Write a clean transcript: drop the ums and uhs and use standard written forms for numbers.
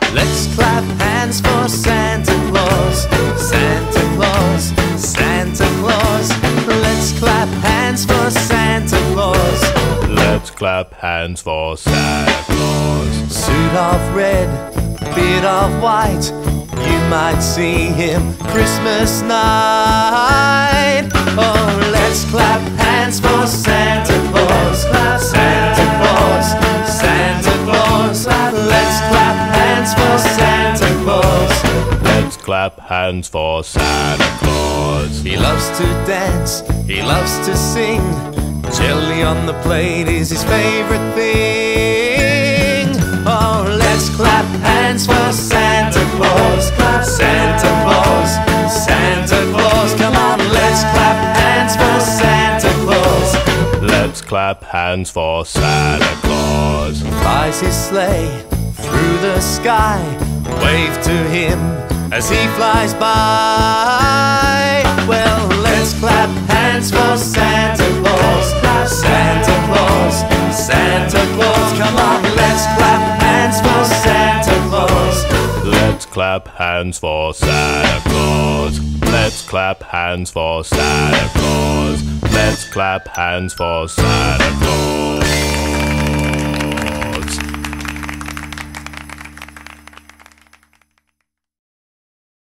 Let's clap hands for Santa Claus, Santa Claus, Santa Claus. Let's clap hands for Santa Claus. Let's clap hands for Santa Claus. Suit of red, beard of white, you might see him Christmas night. Oh, let's clap hands for Santa Claus, Santa Claus, Santa Claus. Let's clap hands for Santa Claus. Let's clap hands for Santa Claus. He loves to dance, he loves to sing. Jelly on the plate is his favorite thing. Oh, let's clap hands for Santa Claus, Santa Claus, Santa Claus. Come on, let's clap hands for Santa Claus. Let's clap hands for Santa Claus. Flies his sleigh through the sky. Wave to him as he flies by. Well, let's clap hands for Santa Claus, Santa Claus, Santa Claus. Come on, let's clap hands for Santa Claus. Let's clap hands for Santa Claus. Let's clap hands for Santa Claus. Let's clap hands for Santa Claus.